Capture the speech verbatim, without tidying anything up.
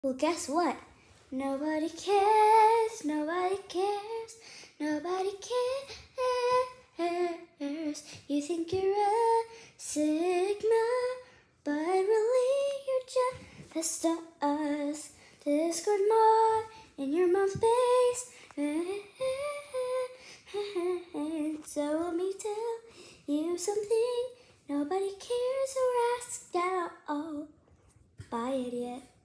Well, guess what? Nobody cares, nobody cares, nobody cares. You think you're a Sigma, but really you're just us. Discord mod in your mom's basement. So let me tell you something. Nobody cares or asks at all. Bye, idiot.